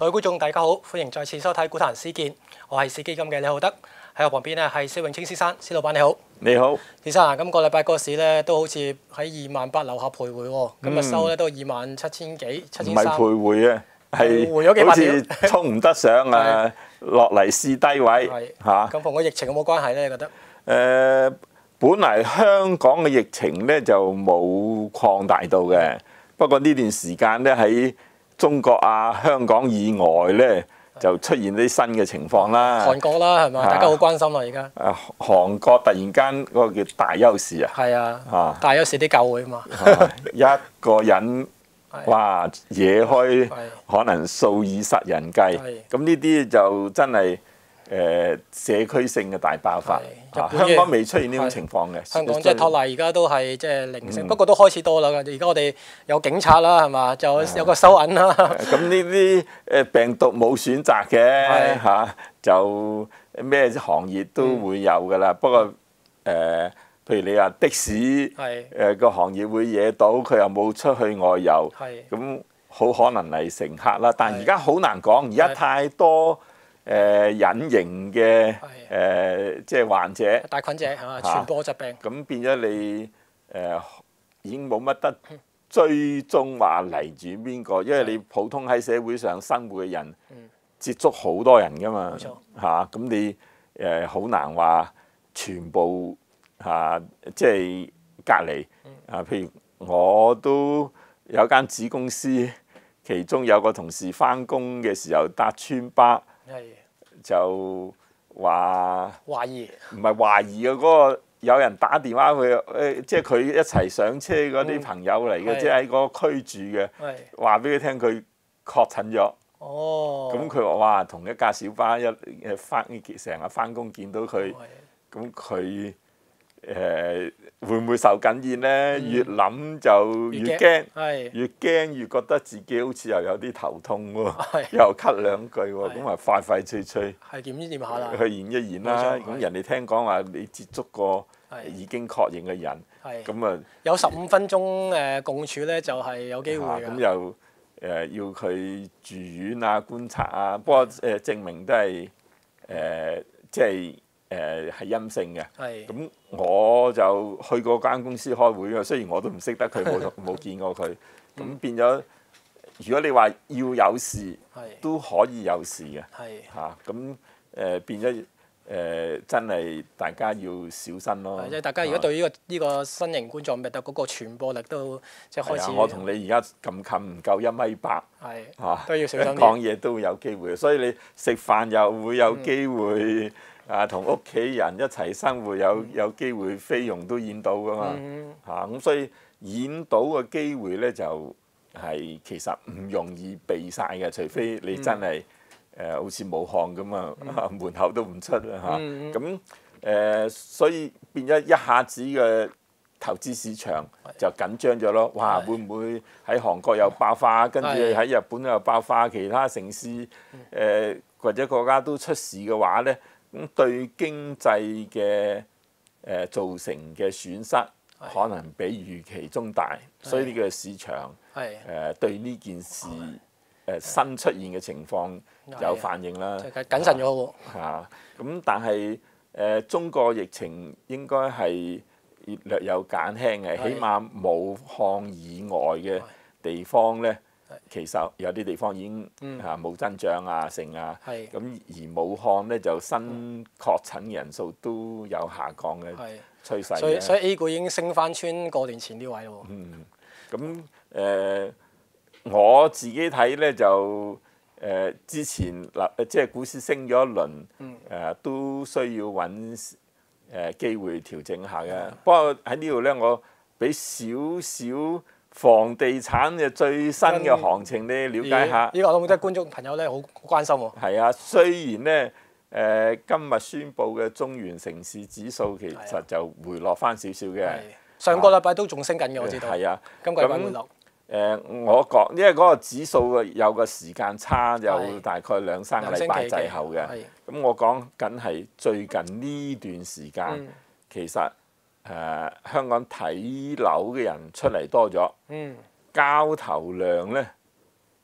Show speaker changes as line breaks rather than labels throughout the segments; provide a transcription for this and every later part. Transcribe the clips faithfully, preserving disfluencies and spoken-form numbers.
各位觀眾大家好，歡迎再次收睇《股壇施見》，我係市基金嘅李浩德，喺我旁邊咧係施永青先生，施老闆你好。
你好，
先生啊，今個禮拜個市咧都好似喺二萬八樓下徘徊喎，今日收咧都二萬七千幾、七千三。
唔係徘徊啊，
係好似
衝唔得上啊，落嚟試低位嚇。
咁同個疫情有冇關係咧？你覺得？
誒，本嚟香港嘅疫情咧就冇擴大到嘅，不過呢段時間咧喺中國啊、香港以外咧就出現啲新嘅情況啦。
韓國啦，係咪？大家好關心啦，而家。
誒，韓國突然間嗰個叫大休市啊。
係啊。大休市啲教會啊嘛。
一個人哇惹開可能數以十人計，咁呢啲就真係誒社區性嘅大爆發。香港未出現呢種情況嘅。
香港即係托賴，而家都係即係零星，不過都開始多啦。而家我哋有警察啦，係嘛？就有個收銀啦。
咁呢啲誒病毒冇選擇嘅嚇，就咩行業都會有㗎啦。不過誒，譬如你話的士誒個行業會惹到，佢又冇出去外遊，咁好可能係乘客啦。但係而家好難講，而家太多誒隱形嘅誒即係患者、
帶菌者係嘛，傳播疾病。
咁變咗你誒已經冇乜得追蹤話嚟住邊個，因為你普通喺社會上生活嘅人接觸好多人㗎嘛，嚇咁你誒好難話全部嚇即係隔離啊。譬如我都有間子公司，其中有個同事返工嘅時候搭村巴。就話
懷疑，
唔係懷疑嘅嗰個有人打電話去誒，即係佢一齊上車嗰啲朋友嚟嘅，即係喺嗰個區住嘅，話俾佢聽佢確診咗。
哦，
咁佢話哇，同一架小巴一誒翻成日翻工見到佢，咁佢誒會唔會受感染咧？越諗就越驚，越驚越覺得自己好似又有啲頭痛喎，又咳兩句喎，咁啊快快脆脆
係檢驗下啦，
去驗一驗啦。咁人哋聽講話你接觸過已經確認嘅人，咁啊
有十五分鐘誒共處咧，就係有機會嘅。
咁又誒要佢住院啊、觀察啊，不過誒證明都係誒即係。誒係陰性嘅，咁我就去過間公司開會嘅，雖然我都唔識得佢，冇冇見過佢，咁變咗，如果你話要有事，都可以有事嘅，嚇咁誒變咗誒真係大家要小心咯。
即係大家如果對呢個呢個新型冠狀病毒嗰個傳播力都即係開始。
我同你而家咁近唔夠一米八，
嚇都要小心啲。
講嘢都會有機會，所以你食飯又會有機會。啊，同屋企人一齊生活有有機會菲傭都染到㗎嘛，嚇咁、嗯啊、所以染到嘅機會咧就係、是、其實唔容易避晒嘅，除非你真係誒、嗯呃、好似武漢咁啊，嗯、門口都唔出啦嚇，咁誒、嗯呃、所以變咗一下子嘅投資市場就緊張咗咯，哇！會唔會喺韓國又爆發，跟住喺日本又爆發，其他城市誒、呃、或者國家都出事嘅話咧？咁對經濟嘅誒造成嘅損失可能比預期中大，所以呢個市場誒對呢件事誒新出現嘅情況有反應啦。
謹慎咗喎。
嚇咁，但係誒中國疫情應該係略有減輕嘅，起碼武漢以外嘅地方咧。其實有啲地方已經嚇冇增長啊、成啊，咁而武漢咧就新確診人數都有下降嘅趨勢。
所以所以 A 股已經升翻穿過年前啲位咯喎。
嗯，咁誒我自己睇咧就誒之前嗱即係股市升咗一輪，誒都需要揾誒機會調整下嘅。不過喺呢度咧，我俾少少。房地產嘅最新嘅行情咧，了解下。
呢個我覺得觀眾朋友咧好關心喎。
係啊，雖然咧誒、呃、今日宣布嘅中原城市指數其實就回落翻少少嘅。
上個禮拜都仲升緊嘅，我知道。
係啊，
今個禮拜回落。誒、
呃，我覺因為嗰個指數有個時間差，有大概兩三個禮拜滯後嘅。咁我講緊係最近呢段時間，嗯、其實。誒、呃、香港睇樓嘅人出嚟多咗，嗯、交投量咧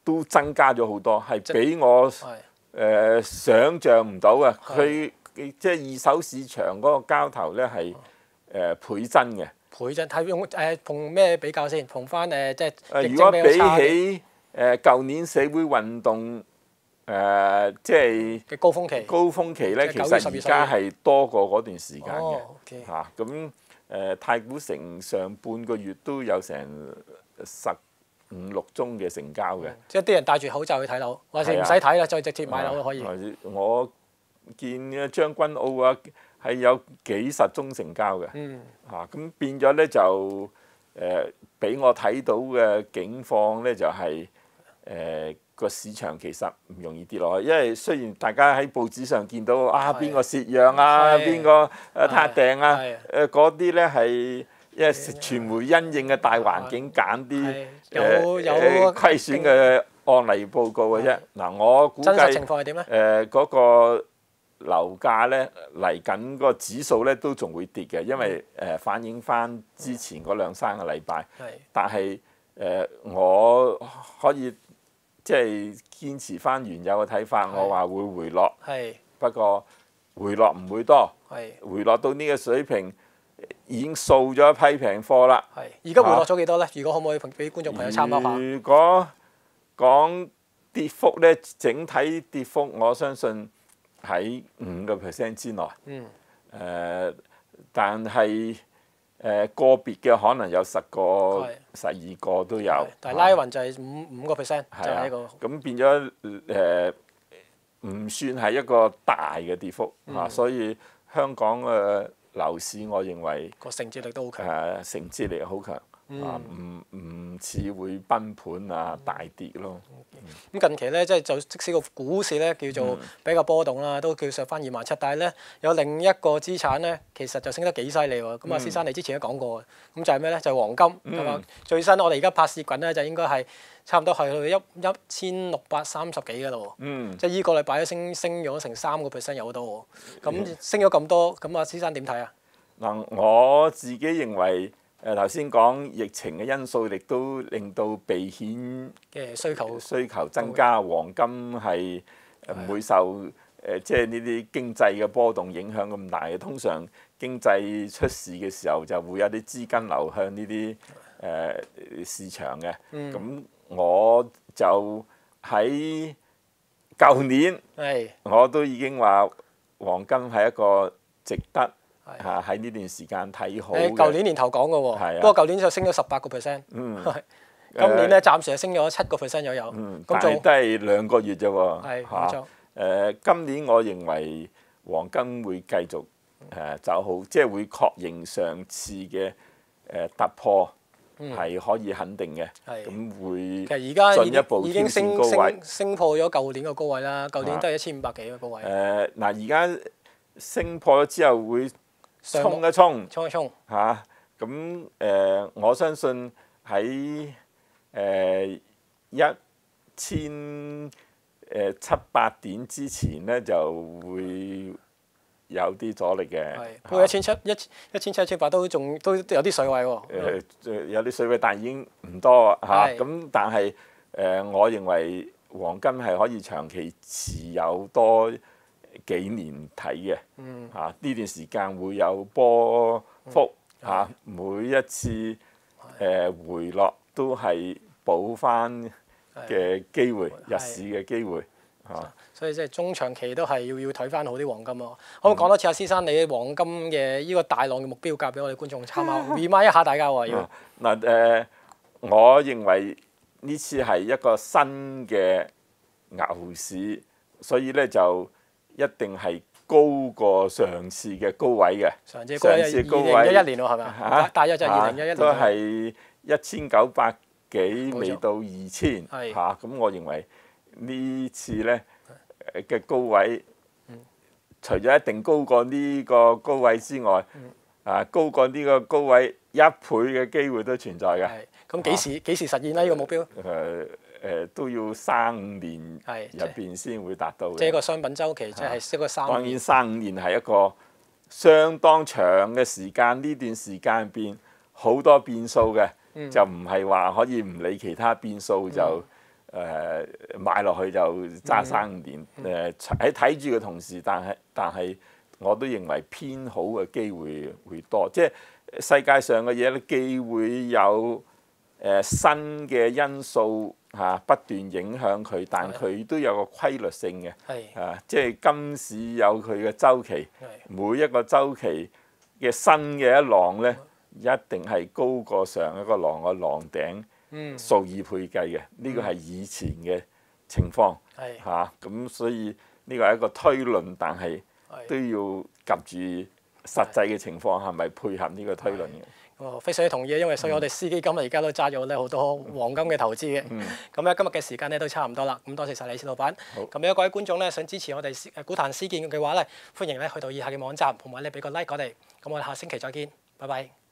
都增加咗好多，係比我誒、呃、想像唔到嘅。佢即係二手市場嗰個交投咧係誒倍增嘅。
倍增係用誒同咩比較先？同翻誒即係
誒，如果比起誒舊年社會運動誒、呃，即係
嘅高峰期，
高峰期咧，其實而家係多過嗰段時間嘅嚇。咁誒，太古城上半個月都有成十五六宗嘅成交嘅。
即係啲人戴住口罩去睇樓，或者唔使睇啦，再直接買樓都可以。
我見啊將軍澳啊係有幾十宗成交嘅。
嗯。
嚇咁變咗咧就誒，俾我睇到嘅境況咧就係誒個市場其實唔容易跌落去，因為雖然大家喺報紙上見到啊邊個蝕讓啊，邊個誒撻訂啊，誒嗰啲咧係因為傳媒因應嘅大環境揀啲誒誒虧損嘅案例報告嘅啫。嗱，我估計
真實情況係點咧？
誒嗰個樓價咧嚟緊個指數咧都仲會跌嘅，因為誒反映翻之前嗰兩三個禮拜。但係誒我可以即係堅持翻原有嘅睇法，我話會回落。不過回落唔會多，回落到呢個水平已經掃咗一批平貨啦。
而家回落咗幾多咧？如果可唔可以俾觀眾朋友參考下？
如果講跌幅咧，整體跌幅我相信喺五個 percent 之內。嗯。誒，但係誒個別嘅可能有十個、十二個都有。
但係拉勻就係五五個 percent，就係呢個。
咁變咗誒，唔算係一個大嘅跌幅啊，所以香港嘅樓市，我認為
個承接力都好強。
誒，承接力好強。啊，唔唔似會崩盤啊，大跌咯。
咁近期咧，即係就即使個股市咧叫做比較波動啦，都叫上翻二萬七，但係咧有另一個資產咧，其實就升得幾犀利喎。咁啊，先生你之前都講過，咁就係咩咧？就係黃金係嘛？最新我哋而家拍攝緊咧，就應該係差唔多係去一一千六百三十幾㗎咯。嗯。即係依個禮拜都升升咗成三個 percent 有好多喎。咁升咗咁多，咁啊，先生點睇啊？
嗱，我自己認為。誒頭先講疫情嘅因素，亦都令到避險
嘅需求
需求增加，黃金係唔會受誒即係呢啲經濟嘅波動影響咁大嘅。通常經濟出事嘅時候，就會有啲資金流向呢啲誒市場嘅。咁、嗯、我就喺舊年，
是
我都已經話黃金係一個值得。嚇喺呢段時間睇好嘅。誒，
舊年年頭講嘅喎，不過舊年就升咗十八個 percent。嗯。今年咧暫時係升咗七個 percent 左右。
嗯。但係都係兩個月啫喎。
係。冇錯。
誒，今年我認為黃金會繼續誒走好，即係會確認上次嘅誒突破係可以肯定嘅。係。咁會。
其實而家
進一步
已經升
高位
升升破咗舊年個高位啦，舊年都係一千五百幾個高位。
誒嗱，而家升破咗之後會。衝一衝，
衝一衝
嚇！咁誒，我相信喺誒一千誒七八點之前咧，就會有啲阻力嘅。
係，不過一千七一一千七一千八都仲都有啲水位喎。
誒，有啲水位，但係已經唔多嚇。咁但係誒，我認為黃金係可以長期持有多幾年睇嘅。嗯。嚇，呢段時間會有波幅嚇，每一次誒回落都係補翻嘅機會，入市嘅機會嚇。
所以即係中長期都係要要睇翻好啲黃金咯。可唔可以講多次阿先生，你黃金嘅呢個大浪嘅目標價俾我哋觀眾參考，remind 一下大家喎要。
嗱誒，我認為呢次係一個新嘅牛市，所以咧就一定係高過上次嘅高位嘅。上次高位二零一一年喎，係咪啊？大約就係二零一一年。都係一千九百幾，未到二千嚇。咁我認為呢次咧嘅高位，除咗一定高過呢個高位之外，啊高過呢個高位一倍嘅機會都存在嘅。
咁幾時幾時實現呢？呢個目標？
誒誒都要三五年入邊先會達到嘅。
即係一個商品週期，即係一個三。
當然三五年係一個相當長嘅時間，呢段時間入邊好多變數嘅，就唔係話可以唔理其他變數就誒買落去就揸三五年。誒喺睇住嘅同時，但係但係我都認為偏好嘅機會會多，即係世界上嘅嘢咧，既會有誒新嘅因素嚇不斷影響佢，但佢都有個規律性嘅。
係
啊，即係金市有佢嘅週期，每一個週期嘅新嘅一浪咧，一定係高過上一個浪嘅浪頂，
嗯
數以倍計嘅。呢個係以前嘅情況
係
嚇，咁所以呢個係一個推論，但係都要及住實際嘅情況係咪配合呢個推論嘅。
我非常之同意，因為所以我哋私基金而家都揸咗咧好多黃金嘅投資嘅。咁咧今日嘅時間咧都差唔多啦，咁多謝晒你，薛老闆。咁如果各位觀眾咧想支持我哋誒股壇思健嘅話咧，歡迎咧去到以下嘅網站，同埋咧俾個 like 我哋。咁我哋下星期再見，拜拜。